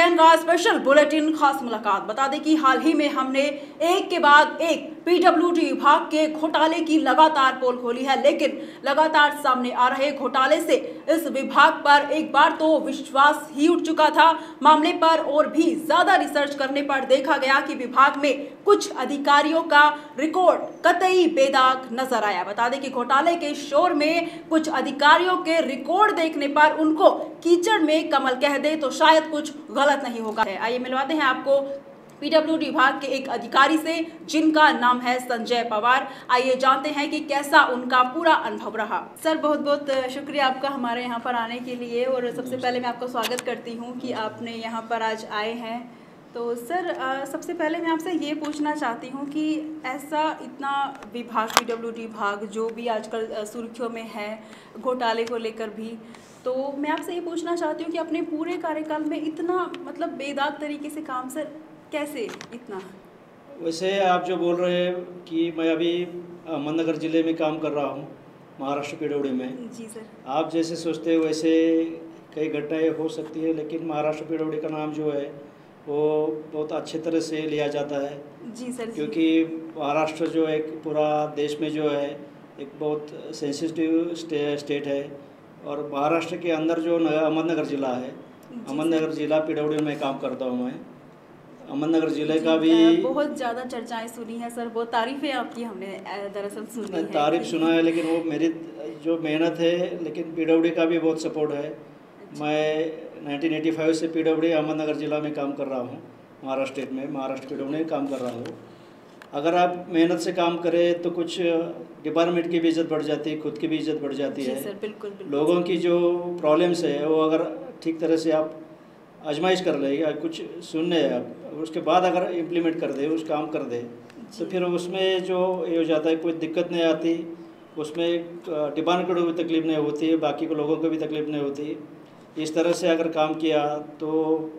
Weekend का special bulletin खास मुलाकात। बता दें कि हाल ही में हमने एक के बाद एक पीडब्ल्यूडी विभाग के घोटाले की लगातार पोल खोली है, लेकिन लगातार सामने आ रहे घोटाले से इस विभाग पर एक बार तो विश्वास ही उठ चुका था। मामले पर और भी ज्यादा रिसर्च करने पर देखा गया कि विभाग में कुछ अधिकारियों का रिकॉर्ड कतई बेदाग नजर आया। बता दें कि घोटाले के शोर में कुछ अधिकारियों के रिकॉर्ड देखने पर उनको कीचड़ में कमल कह दे तो शायद कुछ गलत नहीं होगा। आइए मिलवाते हैं आपको पीडब्ल्यूडी विभाग के एक अधिकारी से जिनका नाम है संजय पवार। आइए जानते हैं कि कैसा उनका पूरा अनुभव रहा। सर, बहुत बहुत शुक्रिया आपका हमारे यहाँ पर आने के लिए, और सबसे पहले मैं आपका स्वागत करती हूँ कि आपने यहाँ पर आज आए हैं। तो सर, सबसे पहले मैं आपसे ये पूछना चाहती हूँ कि ऐसा इतना विभाग पीडब्ल्यूडी विभाग जो भी आजकल सुर्खियों में है घोटाले को लेकर भी, तो मैं आपसे ये पूछना चाहती हूँ कि अपने पूरे कार्यकाल में इतना मतलब बेदाग तरीके से काम, सर कैसे इतना? वैसे आप जो बोल रहे हैं कि मैं अभी अहमदनगर ज़िले में काम कर रहा हूँ, महाराष्ट्र पीडब्ल्यूडी में। जी सर। आप जैसे सोचते हैं वैसे कई घटनाएं हो सकती है, लेकिन महाराष्ट्र पीडब्ल्यूडी का नाम जो है वो बहुत अच्छे तरह से लिया जाता है। जी सर। क्योंकि महाराष्ट्र जो एक पूरा देश में जो है एक बहुत सेंसिटिव स्टेट है, और महाराष्ट्र के अंदर जो अहमदनगर ज़िला है, अहमदनगर ज़िला पीडब्ल्यूडी में काम करता हूँ मैं। अहमदनगर ज़िले का भी बहुत ज़्यादा चर्चाएं सुनी है सर, बहुत तारीफ़ें आपकी हमने दरअसल सुनी है। तारीफ सुना है, लेकिन वो मेरी जो मेहनत है, लेकिन पीडब्ल्यूडी का भी बहुत सपोर्ट है। मैं 1985 से पीडब्ल्यूडी अहमदनगर ज़िला में काम कर रहा हूँ, महाराष्ट्र स्टेट में, महाराष्ट्र पीडब्ल्यूडी में काम कर रहा हूँ। अगर आप मेहनत से काम करें तो कुछ डिपार्टमेंट की भी इज़्ज़त बढ़ जाती है, खुद की भी इज़्ज़त बढ़ जाती है। सर, बिल्कुल, बिल्कुल। लोगों की जो प्रॉब्लम्स है वो अगर ठीक तरह से आप आजमाइश कर ले या कुछ सुनने आप उसके बाद अगर इम्प्लीमेंट कर दे, उस काम कर दे, तो फिर उसमें जो ये हो जाता है कोई दिक्कत नहीं आती, उसमें डिपार्टमेंट को भी तकलीफ नहीं होती है, बाकी को लोगों को भी तकलीफ नहीं होती। इस तरह से अगर काम किया तो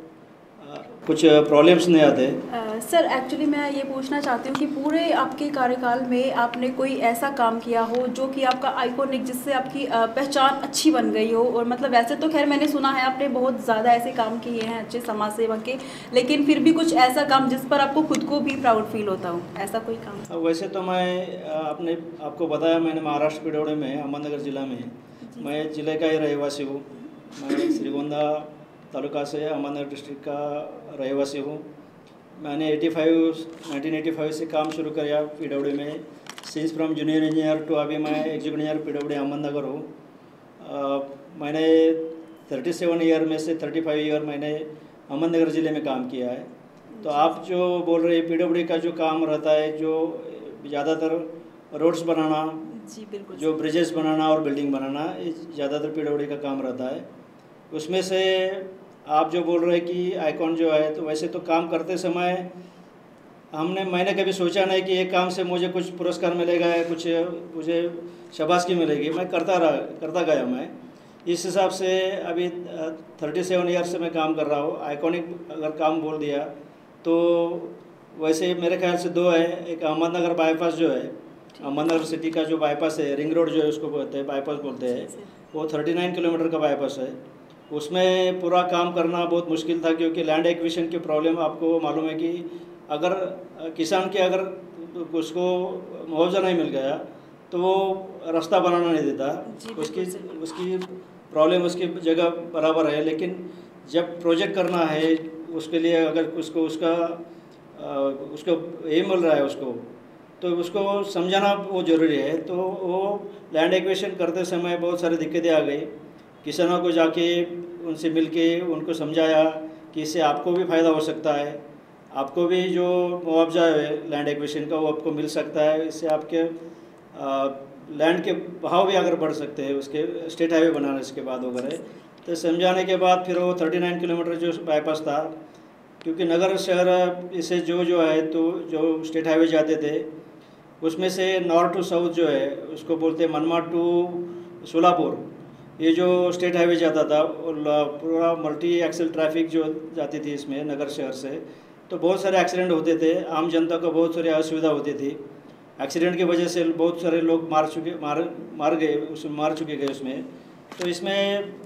कुछ प्रॉब्लम्स नहीं आते। सर, एक्चुअली मैं ये पूछना चाहती हूँ कि पूरे आपके कार्यकाल में आपने कोई ऐसा काम किया हो जो कि आपका आइकॉनिक, जिससे आपकी पहचान अच्छी बन गई हो। और मतलब वैसे तो खैर मैंने सुना है आपने बहुत ज़्यादा ऐसे काम किए हैं अच्छे समाज सेवा के, लेकिन फिर भी कुछ ऐसा काम जिस पर आपको खुद को भी प्राउड फील होता हो, ऐसा कोई काम? वैसे तो मैं आपको बताया मैंने, महाराष्ट्र पीडब्ल्यूडी में अहमदनगर ज़िला में मैं ज़िले का ही रहवासी हूँ। मैं श्रीगोंदा तालुका से अहमदनगर डिस्ट्रिक्ट का रहवासी हूँ। मैंने 1985 से काम शुरू किया पीडब्ल्यूडी में। Since from junior engineer to अभी मैं एग्जीक्यूटिव इंजीनियर पीडब्ल्यूडी अहमदनगर हूँ। मैंने 37 ईयर में से 35 ईयर मैंने अहमदनगर ज़िले में काम किया है। तो आप जो बोल रहे हैं पीडब्ल्यूडी का जो काम रहता है, जो ज़्यादातर रोड्स बनाना, जी बिल्कुल, जो ब्रिजेस बनाना और बिल्डिंग बनाना, ये ज़्यादातर पीडब्ल्यूडी का काम रहता है। उसमें से आप जो बोल रहे हैं कि आइकॉन जो है, तो वैसे तो काम करते समय मैंने कभी सोचा नहीं कि एक काम से मुझे कुछ पुरस्कार मिलेगा या कुछ मुझे शाबाशी मिलेगी। मैं करता गया। मैं इस हिसाब से अभी 37 ईयर से मैं काम कर रहा हूँ। आइकॉनिक अगर काम बोल दिया तो वैसे मेरे ख्याल से दो है। एक अहमदनगर बाईपास जो है, अहमदनगर सिटी का जो बाईपास है, रिंग रोड जो है उसको बोलते हैं, बाईपास बोलते हैं, वो 39 किलोमीटर का बाईपास है। उसमें पूरा काम करना बहुत मुश्किल था, क्योंकि लैंड एक्विजिशन की प्रॉब्लम आपको मालूम है कि अगर किसान के अगर उसको मुआवजा नहीं मिल गया तो वो रास्ता बनाना नहीं देता। उसकी प्रॉब्लम उसकी जगह बराबर है, लेकिन जब प्रोजेक्ट करना है उसके लिए अगर उसको ये मिल रहा है उसको, तो उसको समझाना वो ज़रूरी है। तो वो लैंड एक्विजिशन करते समय बहुत सारी दिक्कतें आ गई। किसानों को जाके उनसे मिलके उनको समझाया कि इससे आपको भी फ़ायदा हो सकता है, आपको भी जो मुआवजा है लैंड एक्विजिशन का वो आपको मिल सकता है। इससे आपके लैंड के भाव भी अगर बढ़ सकते हैं उसके स्टेट हाईवे बनाने के बाद वगैरह। तो समझाने के बाद फिर वो 39 किलोमीटर जो बाईपास था, क्योंकि नगर शहर इसे जो है तो जो स्टेट हाईवे जाते थे उसमें से नॉर्थ टू साउथ जो है उसको बोलते हैं मनमाड टू सोलापुर, ये जो स्टेट हाईवे जाता था पूरा मल्टी एक्सल ट्रैफिक जो जाती थी इसमें नगर शहर से, तो बहुत सारे एक्सीडेंट होते थे। आम जनता को बहुत सारी असुविधा होती थी। एक्सीडेंट की वजह से बहुत सारे लोग मार चुके गए उसमें। तो इसमें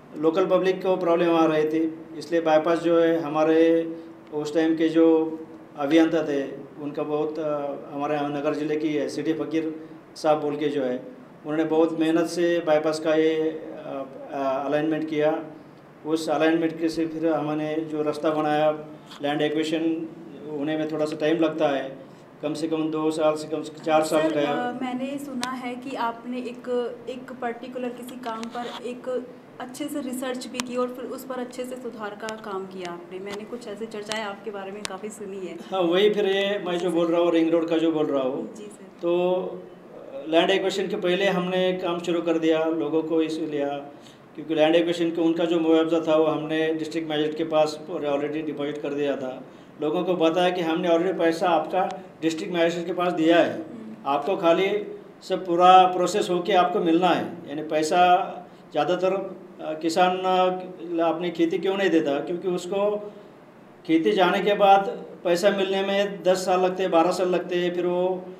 लोकल पब्लिक को प्रॉब्लम आ रही थी, इसलिए बाईपास जो है हमारे उस टाइम के जो अभियंता थे उनका बहुत हमारे नगर ज़िले की है सिटी फ़कीर साहब बोल के जो है, उन्होंने बहुत मेहनत से बाईपास का ये अलाइनमेंट किया। उस अलाइनमेंट के से फिर हमने जो रास्ता बनाया, लैंड एक्विजिशन होने में थोड़ा सा टाइम लगता है, कम से कम 2 साल से कम से 4 साल गया। मैंने सुना है कि आपने एक पर्टिकुलर किसी काम पर एक अच्छे से रिसर्च भी की और फिर उस पर अच्छे से सुधार का काम किया आपने। मैंने कुछ ऐसे चर्चाएं आपके बारे में काफ़ी सुनी है। हाँ, वही फिर ये मैं जो बोल रहा हूँ रिंग रोड का जो बोल रहा हूँ, जी सर। तो लैंड एक्विजिशन के पहले हमने काम शुरू कर दिया, लोगों को इस लिया, क्योंकि लैंड एक्विजिशन का उनका जो मुआवजा था वो हमने डिस्ट्रिक्ट मैजिस्ट्रेट के पास ऑलरेडी डिपॉजिट कर दिया था। लोगों को बताया कि हमने ऑलरेडी पैसा आपका डिस्ट्रिक्ट मैजिस्ट्रेट के पास दिया है, आपको खाली सब पूरा प्रोसेस होके आपको मिलना है। यानी पैसा ज़्यादातर किसान अपनी खेती क्यों नहीं देता, क्योंकि उसको खेती जाने के बाद पैसा मिलने में 10 साल लगते हैं, 12 साल लगते हैं, फिर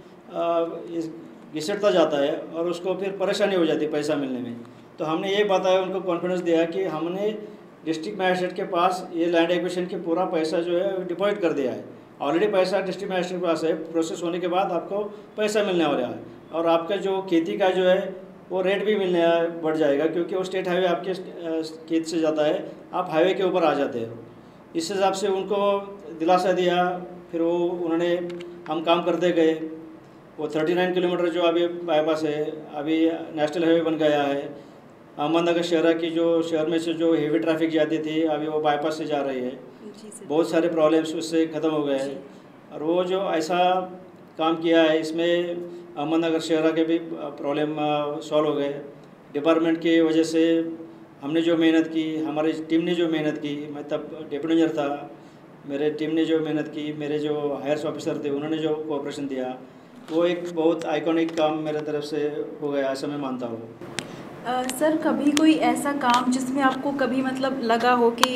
वो घिसटता जाता है और उसको फिर परेशानी हो जाती है पैसा मिलने में। तो हमने ये बताया, उनको कॉन्फिडेंस दिया कि हमने डिस्ट्रिक्ट मैजिस्ट्रेट के पास ये लैंड एक्विजिशन के पूरा पैसा जो है डिपॉजिट कर दिया है। ऑलरेडी पैसा डिस्ट्रिक्ट मैजिस्ट्रेट के पास है, प्रोसेस होने के बाद आपको पैसा मिलने वाला है और आपका जो खेती का जो है वो रेट भी मिलने बढ़ जाएगा, क्योंकि वो स्टेट हाईवे आपके खेत से जाता है, आप हाईवे के ऊपर आ जाते हैं। इस हिसाब से उनको दिलासा दिया, फिर वो उन्होंने हम काम करते गए। वो 39 किलोमीटर जो अभी बाईपास है, अभी नेशनल हाईवे बन गया है। अहमदनगर शहर में से जो हेवी ट्रैफिक जाती थी, अभी वो बाईपास से जा रही है। बहुत सारे प्रॉब्लम्स उससे ख़त्म हो गए हैं और वो जो ऐसा काम किया है, इसमें अहमदनगर शहर के भी प्रॉब्लम सॉल्व हो गए। डिपार्टमेंट की वजह से हमने जो मेहनत की, हमारी टीम ने जो मेहनत की, मैं तब डिप्टी इंजीनियर था, मेरे टीम ने जो मेहनत की, मेरे जो हायर्स ऑफिसर थे उन्होंने जो कोऑपरेशन दिया, वो एक बहुत आइकॉनिक काम मेरे तरफ से हो गया, ऐसा मैं मानता हूँ। सर, कभी कोई ऐसा काम जिसमें आपको कभी मतलब लगा हो कि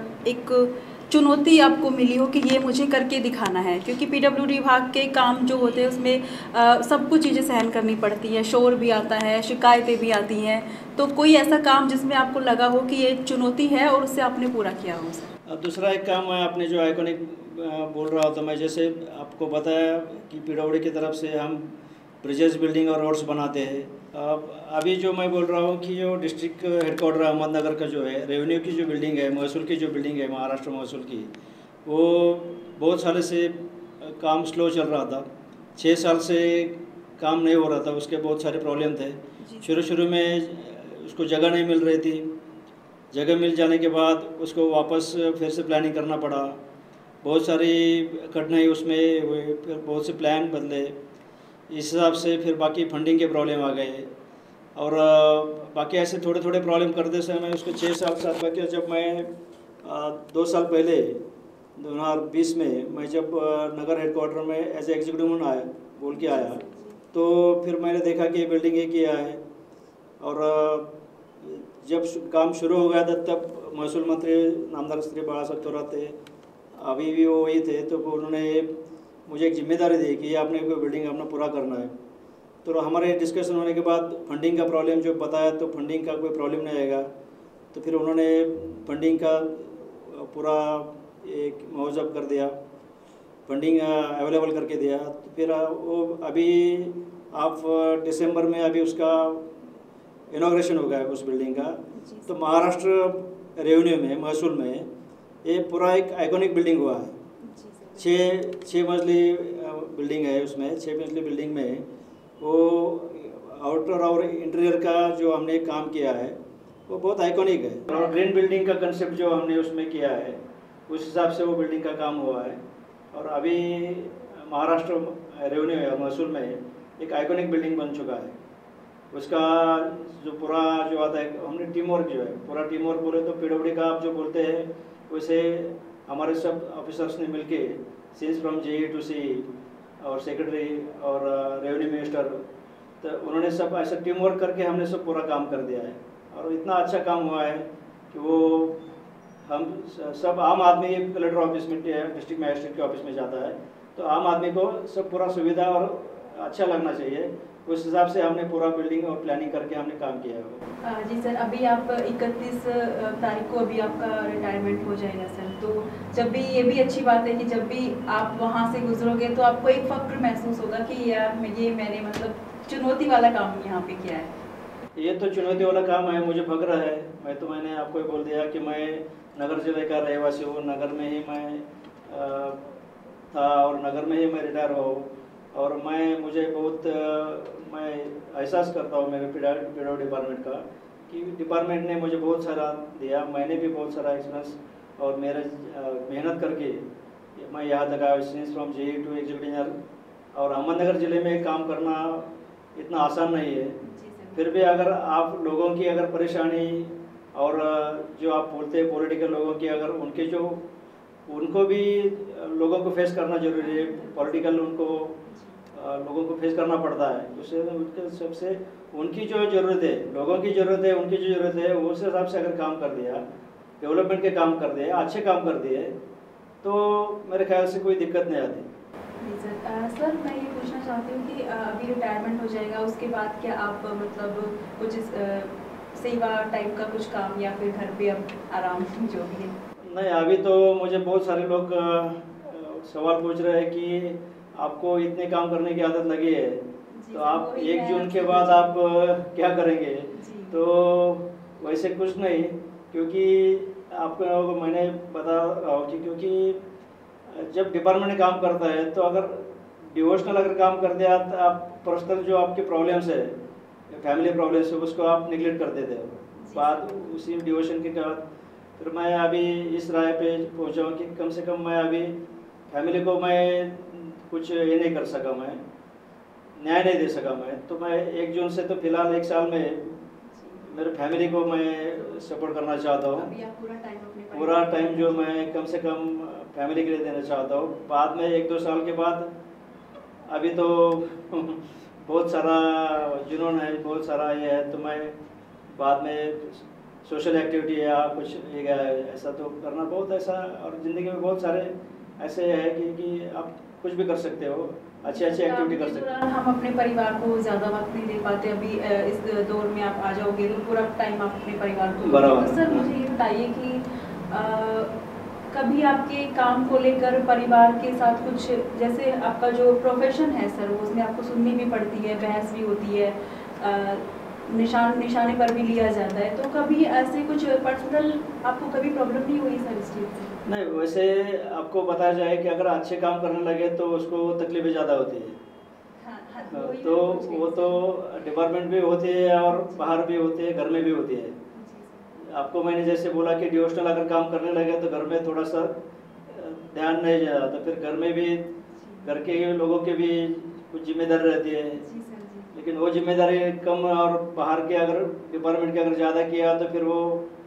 एक चुनौती आपको मिली हो कि ये मुझे करके दिखाना है, क्योंकि पीडब्ल्यूडी विभाग के काम जो होते हैं उसमें सब कुछ चीज़ें सहन करनी पड़ती है, शोर भी आता है, शिकायतें भी आती हैं, तो कोई ऐसा काम जिसमें आपको लगा हो कि ये चुनौती है और उससे आपने पूरा किया हो सर? दूसरा एक काम मैं आपने जो आइकॉनिक बोल रहा था, मैं जैसे आपको बताया कि पीडब्ल्यूडी की तरफ से हम ब्रिजेस, बिल्डिंग और रोड्स बनाते हैं। अभी जो मैं बोल रहा हूँ कि जो डिस्ट्रिक्ट हेडक्वार्टर अहमदनगर का जो है, रेवेन्यू की जो बिल्डिंग है, महसूल की जो बिल्डिंग है, महाराष्ट्र महसूल की, वो बहुत साल से काम स्लो चल रहा था। 6 साल से काम नहीं हो रहा था, उसके बहुत सारे प्रॉब्लम थे। शुरू में उसको जगह नहीं मिल रही थी, जगह मिल जाने के बाद उसको वापस फिर से प्लानिंग करना पड़ा, बहुत सारी कठिनाई उसमें हुई, फिर बहुत से प्लान बदले। इस हिसाब से फिर बाकी फंडिंग के प्रॉब्लम आ गए और बाकी ऐसे थोड़े थोड़े प्रॉब्लम करते समय उसको 6 साल साथ बाकी। जब मैं 2 साल पहले 2020 में मैं जब नगर हेडक्वार्टर में एज एग्जीक्यूटिव आया बोल के आया, तो फिर मैंने देखा कि ये बिल्डिंग ये किया है और जब काम शुरू हो गया था तब महसूल मंत्री नामदार श्री बाला साहब थोड़ा थे, अभी भी वो वही थे, तो उन्होंने मुझे एक जिम्मेदारी दी कि आपने कोई बिल्डिंग अपना पूरा करना है। तो हमारे डिस्कशन होने के बाद फंडिंग का प्रॉब्लम जो बताया, तो फंडिंग का कोई प्रॉब्लम नहीं आएगा, तो फिर उन्होंने फंडिंग का पूरा एक मुआवजा कर दिया, फंडिंग अवेलेबल करके दिया। तो फिर वो अभी आप दिसंबर में अभी उसका इनॉग्रेशन हो गया है उस बिल्डिंग का। तो महाराष्ट्र रेवेन्यू में, महसूल में ये पूरा एक आइकॉनिक बिल्डिंग हुआ है। 6 मंजिली बिल्डिंग है, उसमें 6 मंजिली बिल्डिंग में वो आउटर और इंटीरियर का जो हमने काम किया है वो बहुत आइकॉनिक है। और ग्रीन बिल्डिंग का कंसेप्ट जो हमने उसमें किया है, उस हिसाब से वो बिल्डिंग का काम हुआ है। और अभी महाराष्ट्र रेवेन्यू है, महसूल में एक आइकॉनिक बिल्डिंग बन चुका है। उसका जो पूरा जो आता है, हमने टीम वर्क जो है, पूरा टीम वर्क बोले तो पीडब्ल्यूडी का आप जो बोलते हैं वैसे हमारे सब ऑफिसर्स ने मिलके since from JE to CE और सेक्रेटरी और रेवेन्यू मिनिस्टर, तो उन्होंने सब ऐसा टीम वर्क करके हमने सब पूरा काम कर दिया है। और इतना अच्छा काम हुआ है कि वो हम सब आम आदमी कलेक्टर ऑफिस में, डिस्ट्रिक्ट मैजिस्ट्रेट के ऑफिस में जाता है, तो आम आदमी को सब पूरा सुविधा और अच्छा लगना चाहिए। उस हिसाब से हमने पूरा बिल्डिंग और प्लानिंग करके हमने काम किया है वो। जी सर, अभी आप 31 तारीख को अभी आपका रिटायरमेंट हो जाएगा सर, तो जब भी ये भी अच्छी बात है कि जब भी आप वहाँ से गुजरोगे तो आपको एक फ़ख्र महसूस होगा कि यार ये मैंने मतलब चुनौती वाला काम यहाँ पे किया है। ये तो चुनौती वाला काम है, मुझे फख्र है। मैंने आपको ही बोल दिया कि मैं नगर जिले का रहवासी हूँ, नगर में ही मैं था और नगर में ही मैं रिटायर हुआ हूँ। और मुझे बहुत मैं एहसास करता हूँ मेरे पीडब्ल्यू डिपार्टमेंट का कि डिपार्टमेंट ने मुझे बहुत सारा दिया। मैंने भी बहुत सारा एक्सपीरियंस और मेरे मेहनत करके मैं यहाँ तक आया, from JE to executive engineer. और अहमदनगर ज़िले में काम करना इतना आसान नहीं है। फिर भी अगर आप लोगों की अगर परेशानी और जो आप बोलते हैं पॉलिटिकल लोगों की, अगर उनको भी लोगों को फेस करना जरूरी है। पॉलिटिकल लोगों को फेस करना पड़ता है। उससे उनके सबसे उनकी जो ज़रूरत है, लोगों की ज़रूरत है, उनकी जो ज़रूरत है उस हिसाब से अगर काम कर दिया, डेवलपमेंट के काम कर दिए, अच्छे काम कर दिए, तो मेरे ख्याल से कोई दिक्कत नहीं आती। सर मैं ये पूछना चाहती हूँ कि अभी रिटायरमेंट हो जाएगा, उसके बाद क्या आप मतलब कुछ सेवा टाइप का कुछ काम या फिर घर पे अब आराम जो भी है? नहीं, अभी तो मुझे बहुत सारे लोग सवाल पूछ रहे हैं कि आपको इतने काम करने की आदत लगी है, तो आप 1 जून के बाद आप क्या करेंगे? तो वैसे कुछ नहीं, क्योंकि आपको मैंने बता रहा हूँ कि क्योंकि जब डिपार्टमेंट में काम करता है तो अगर डिवोशनल अगर काम कर दिया तो आप पर्सनल जो आपके प्रॉब्लम्स है, फैमिली प्रॉब्लम्स है, उसको आप निगलेक्ट कर देते हो। बाद उसी डिवोशन के बाद फिर मैं अभी इस राय पे पहुंचा हूँ कि कम से कम मैं अभी फैमिली को मैं कुछ ये नहीं कर सका, मैं न्याय नहीं दे सका मैं। तो मैं 1 जून से तो फिलहाल 1 साल में मेरे फैमिली को मैं सपोर्ट करना चाहता हूँ। पूरा टाइम जो मैं कम से कम फैमिली के लिए देना चाहता हूँ। बाद में 1-2 साल के बाद अभी तो बहुत सारा जुनून है, बहुत सारा ये है, तो मैं बाद में सोशल एक्टिविटी या कुछ ऐसा तो करना बहुत ऐसा, और ज़िंदगी में बहुत सारे ऐसे है कि आप कुछ भी कर सकते हो, अच्छी एक्टिविटी कर सकते हो। हम अपने परिवार को ज़्यादा वक्त नहीं दे पाते, अभी इस दौर में आप आ जाओगे तो पूरा टाइम आप अपने परिवार को बराबर। तो सर मुझे ये बताइए कि कभी आपके काम को लेकर परिवार के साथ कुछ, जैसे आपका जो प्रोफेशन है सर उसमें आपको सुननी भी पड़ती है, बहस भी होती है, निशाने पर भी लिया जाता है, तो कभी ऐसे कुछ पर्सनल आपको कभी प्रॉब्लम नहीं हुई सर इस चीज़ से? नहीं, वैसे आपको बताया जाए कि अगर अच्छे काम करने लगे तो उसको तकलीफें ज़्यादा होती है। तो वो तो डिपार्टमेंट भी होती है और बाहर भी होती है, घर में भी होती है। आपको मैंने जैसे बोला कि डिवोशनल अगर काम करने लगे तो घर में थोड़ा सा ध्यान नहीं जाता, तो फिर घर में भी घर के लोगों के भी कुछ जिम्मेदारी रहती है। लेकिन वो जिम्मेदारी कम और बाहर के अगर डिपार्टमेंट के अगर ज़्यादा किया तो फिर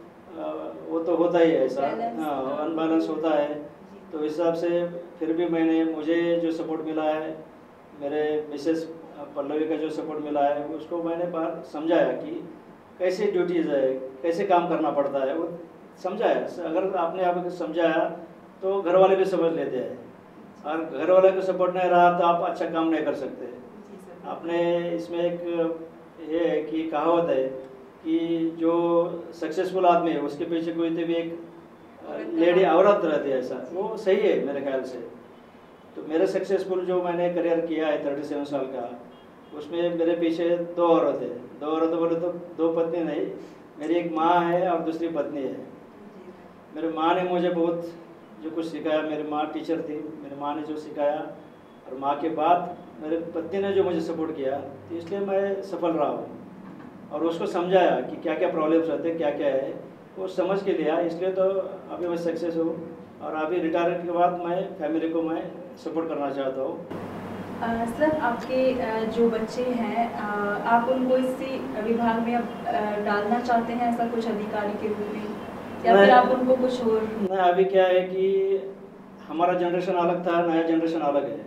वो तो होता ही है ऐसा, हाँ, अनबैलेंस होता है। तो इस हिसाब से फिर भी मुझे जो सपोर्ट मिला है, मेरे मिसेस पल्लवी का जो सपोर्ट मिला है, उसको मैंने बाहर समझाया कि कैसे ड्यूटीज़ है, कैसे काम करना पड़ता है, वो समझाया। अगर आपने आप समझाया तो घर वाले भी समझ लेते हैं, और घर वाले को सपोर्ट नहीं रहा तो आप अच्छा काम नहीं कर सकते। आपने इसमें एक ये है कि कहावत है कि जो सक्सेसफुल आदमी है उसके पीछे कोई तो भी एक लेडी औरत रहती है, ऐसा वो सही है मेरे ख्याल से। तो मेरे सक्सेसफुल जो मैंने करियर किया है 37 साल का, उसमें मेरे पीछे 2 औरत है। 2 औरत बोले तो 2 पत्नी नहीं, मेरी एक माँ है और दूसरी पत्नी है। मेरी माँ ने मुझे बहुत जो कुछ सिखाया, मेरी माँ टीचर थी, मेरी माँ ने जो सिखाया, और माँ के बाद मेरे पत्नी ने जो मुझे सपोर्ट किया, तो इसलिए मैं सफल रहा हूँ। और उसको समझाया कि क्या क्या प्रॉब्लम्स रहते हैं, क्या क्या है, वो समझ के लिया, इसलिए तो अभी मैं सक्सेस हूँ। और अभी रिटायरमेंट के बाद मैं फैमिली को मैं सपोर्ट करना चाहता हूँ। सर आपके जो बच्चे हैं, आप उनको इसी विभाग में अब डालना चाहते हैं, ऐसा कुछ अधिकारी के रूप में, या फिर आप उनको कुछ और? नहीं, अभी क्या है कि हमारा जनरेशन अलग था, नया जनरेशन अलग है।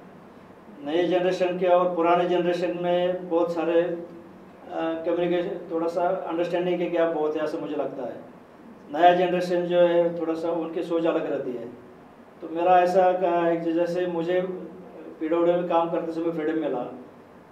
नए जनरेशन के और पुराने जनरेशन में बहुत सारे कम्युनिकेशन, थोड़ा सा अंडरस्टैंडिंग के गैप बहुत है, ऐसा मुझे लगता है। नया जनरेशन जो है थोड़ा सा उनकी सोच अलग रहती है। तो मेरा ऐसा जैसे मुझे पीडब्ल्यूडी में काम करते समय फ्रीडम मिला,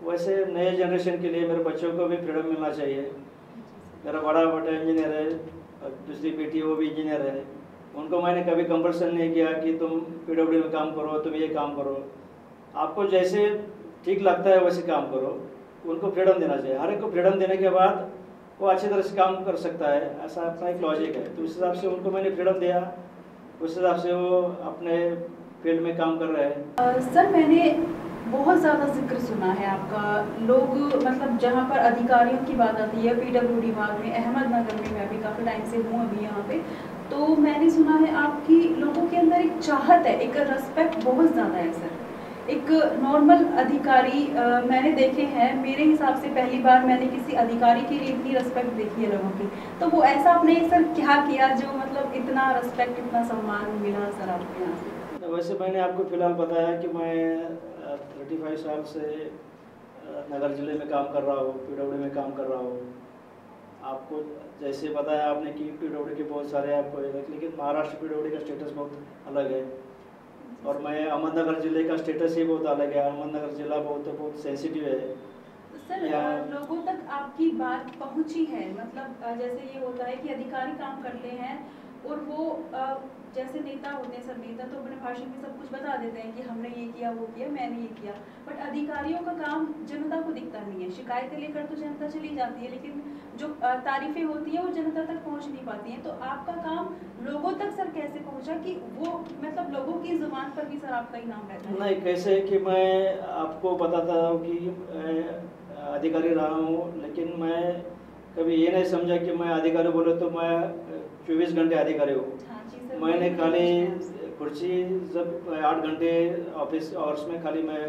वैसे नए जनरेशन के लिए मेरे बच्चों को भी फ्रीडम मिलना चाहिए। मेरा बड़ा बेटा इंजीनियर है और दूसरी बेटी वो भी इंजीनियर है। उनको मैंने कभी कंपल्सन नहीं किया कि तुम पीडब्ल्यूडी में काम करो, तुम ये काम करो। आपको जैसे ठीक लगता है वैसे काम करो, उनको फ्रीडम देना चाहिए। हर एक को फ्रीडम देने के बाद वो अच्छी तरह से काम कर सकता है, ऐसा अपना एक लॉजिक है। तो उस हिसाब से उनको मैंने फ्रीडम दिया, उस हिसाब से वो अपने फील्ड में काम कर रहे हैं। सर मैंने बहुत ज़्यादा जिक्र सुना है आपका, लोग मतलब जहाँ पर अधिकारियों की बात आती है पीडब्ल्यूडी विभाग में, अहमदनगर में मैं भी काफ़ी टाइम से हूँ अभी यहाँ पे, तो मैंने सुना है आपकी लोगों के अंदर एक चाहत है, एक रिस्पेक्ट बहुत ज़्यादा है सर। एक नॉर्मल अधिकारी मैंने देखे हैं, मेरे हिसाब से पहली बार मैंने किसी अधिकारी के लिए इतनी रिस्पेक्ट देखी है लोगों की। तो वो ऐसा आपने सर क्या किया जो मतलब इतना रिस्पेक्ट, इतना सम्मान मिला सर आपके यहाँ से? वैसे मैंने आपको फिलहाल बताया कि मैं 35 साल से नगर जिले में काम कर रहा हूँ, पीडब्ल्यूडी में काम कर रहा हूँ। आपको जैसे बताया आपने कि पीडब्ल्यूडी के बहुत सारे आपको, लेकिन महाराष्ट्र पीडब्ल्यूडी का स्टेटस बहुत अलग है और मैं अहमदनगर जिले का स्टेटस ही बहुत अलग है। अहमदनगर जिला बहुत सेंसिटिव है। सर लोगों तक आपकी बात पहुंची है, मतलब जैसे ये होता है कि अधिकारी काम करते हैं और वो जैसे नेता होते हैं सर, नेता तो अपने भाषण में सब कुछ बता देते हैं कि हमने ये किया, वो किया, मैंने ये किया, बट अधिकारियों का काम जनता को दिखता नहीं है। शिकायतें लेकर तो जनता चली जाती है, लेकिन जो तारीफें होती हैं वो जनता तक पहुंच नहीं पाती हैं। तो आपका काम लोगों तक सर कैसे पहुंचा कि वो मतलब लोगों की जुबान पर भी सर आपका ही नाम रहता है? नहीं, कैसे कि मैं आपको बताता हूँ कि अधिकारी रहा हूँ, लेकिन मैं कभी ये नहीं समझा कि मैं अधिकारी बोले तो मैं 24 घंटे अधिकारी हूँ। मैंने खाली कुर्सी जब 8 घंटे ऑफिस आवर्स में खाली मैं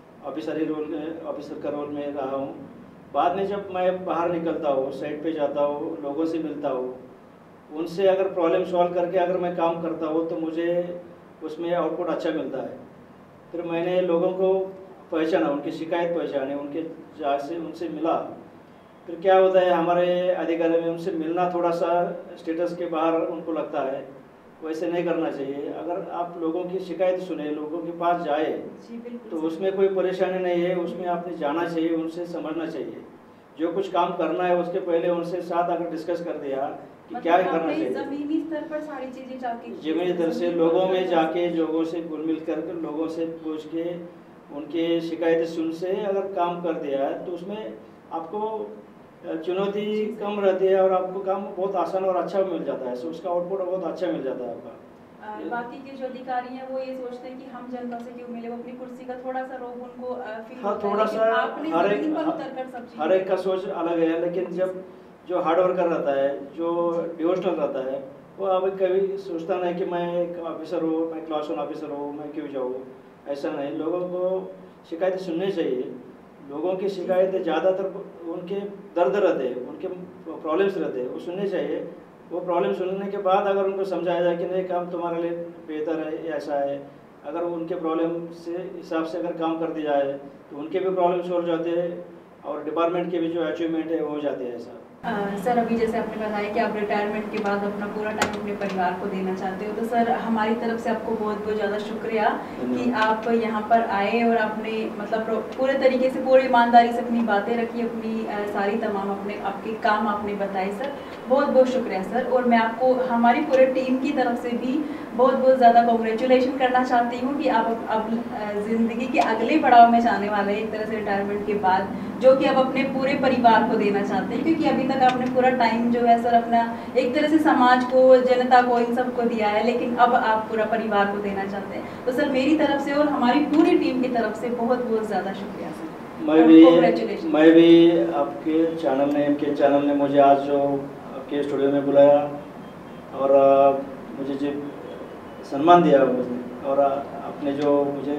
ऑफिसर का रोल में रहा हूँ। बाद में जब मैं बाहर निकलता हूँ, साइट पे जाता हूँ, लोगों से मिलता हूँ, उनसे अगर प्रॉब्लम सॉल्व करके अगर मैं काम करता हूँ तो मुझे उसमें आउटपुट अच्छा मिलता है। फिर मैंने लोगों को पहचाना, उनकी शिकायत पहचानी, उनके जैसे उनसे मिला। फिर क्या होता है हमारे अधिकारी में उनसे मिलना थोड़ा सा स्टेटस के बाहर उनको लगता है, वैसे नहीं करना चाहिए। अगर आप लोगों की शिकायत सुने, लोगों के पास जाए तो उसमें कोई परेशानी नहीं है, उसमें आपने जाना चाहिए, उनसे समझना चाहिए। जो कुछ काम करना है उसके पहले उनसे साथ अगर डिस्कस कर दिया कि मतलब क्या करना चाहिए, जमीनी स्तर पर सारी चीजें जाके, जमीनी स्तर से लोगों में जाके, लोगों से घुल मिल कर लोगों से पूछ के उनके शिकायतें सुन से अगर काम कर दिया तो उसमें आपको चुनौती कम रहती है और आपको काम बहुत आसान और अच्छा मिल जाता है। सो उसका आउटपुट बहुत अच्छा मिल जाता है आपका। बाकी के जो अधिकारी हैं वो ये सोचते हैं कि हम जनता से क्यों मिले, वो अपनी कुर्सी का थोड़ा सा रोब उनको फील हाँ, थोड़ा सा हर एक का सोच अलग है। लेकिन जब जो हार्ड वर्कर रहता है, जो डिवोशनल रहता है, वो अब कभी सोचता नहीं कि मैं एक ऑफिसर हूँ, मैं क्लास 1 ऑफिसर हूँ, मैं क्यों जाऊँ। ऐसा नहीं, लोगों को शिकायतें सुननी चाहिए। लोगों की शिकायतें ज़्यादातर उनके दर्द रहते हैं, उनके प्रॉब्लम्स रहते हैं, वो सुनने चाहिए। वो प्रॉब्लम सुनने के बाद अगर उनको समझाया जाए कि नहीं काम तुम्हारे लिए बेहतर है, ऐसा है, अगर उनके प्रॉब्लम से हिसाब से अगर काम कर दिया जाए तो उनके भी प्रॉब्लम सॉल्व जाते हैं और डिपार्टमेंट के भी जो अचीवमेंट है वो हो जाते हैं। ऐसा सर अभी जैसे आपने बताया कि आप रिटायरमेंट के बाद अपना पूरा टाइम अपने परिवार को देना चाहते हो, तो सर हमारी तरफ से आपको बहुत बहुत ज़्यादा शुक्रिया कि आप यहाँ पर आए और आपने मतलब पूरे तरीके से, पूरी ईमानदारी से अपनी बातें रखी, अपनी सारी तमाम अपने आपके काम आपने बताए सर। बहुत बहुत शुक्रिया सर। और मैं आपको हमारी पूरे टीम की तरफ से भी बहुत बहुत ज़्यादा कॉन्ग्रेचुलेशन करना चाहती हूँ कि आप अब ज़िंदगी के अगले पड़ाव में जाने वाले हैं, एक तरह से रिटायरमेंट के बाद, जो कि अब अपने पूरे परिवार को देना चाहते हैं। क्योंकि अभी तक आपने पूरा टाइम जो है सर अपना एक तरह से समाज को, जनता को, इन सबको दिया है, लेकिन अब आप पूरा परिवार को देना चाहते हैं। तो सर मेरी तरफ से और हमारी पूरी टीम की तरफ से बहुत बहुत ज़्यादा शुक्रिया सर। मैं भी आपके चैनल ने मुझे आज जो आपके स्टूडियो में बुलाया और मुझे जो सम्मान दिया और आपने जो मुझे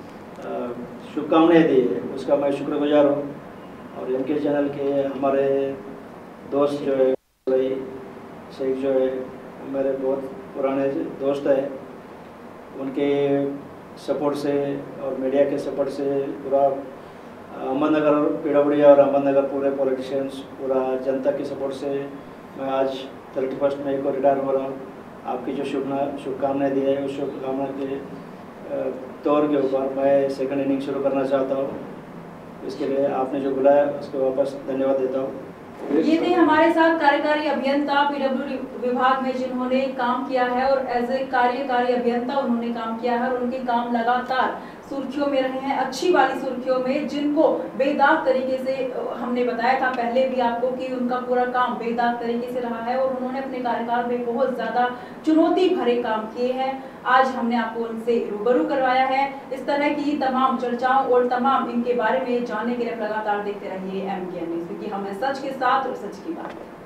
शुभकामनाएं दी है उसका मैं शुक्रगुजार हूँ। और इनके चैनल के हमारे दोस्त जो है शेख जो है मेरे बहुत पुराने दोस्त हैं, उनके सपोर्ट से और मीडिया के सपोर्ट से पूरा अहमदनगर पीडब्ल्यूडी और अहमदनगर पूरे पॉलिटिशियंस, पूरा जनता के सपोर्ट से मैं आज 31 मई को रिटायर हो रहा हूँ। आपकी जो शुभकामनाएं दी है उस शुभकामना के तौर के ऊपर मैं सेकंड इनिंग शुरू करना चाहता हूँ। इसके लिए आपने जो बुलाया उसको वापस धन्यवाद देता हूँ। ये थे हमारे साथ कार्यकारी अभियंता पीडब्ल्यूडी विभाग में जिन्होंने काम किया है और एज ए कार्यकारी अभियंता उन्होंने काम किया है और उनके काम लगातार सुर्खियों में रहे हैं, अच्छी वाली सुर्खियों में, जिनको बेदाग तरीके से हमने बताया था पहले भी आपको कि उनका पूरा काम बेदाग तरीके से रहा है और उन्होंने अपने कार्यकाल में बहुत ज्यादा चुनौती भरे काम किए हैं। आज हमने आपको उनसे रूबरू करवाया है। इस तरह की तमाम चर्चाओं और तमाम इनके बारे में जानने के लिए लगातार देखते रहिए MKN न्यूज़, क्योंकि हमें सच के साथ और सच की बात है।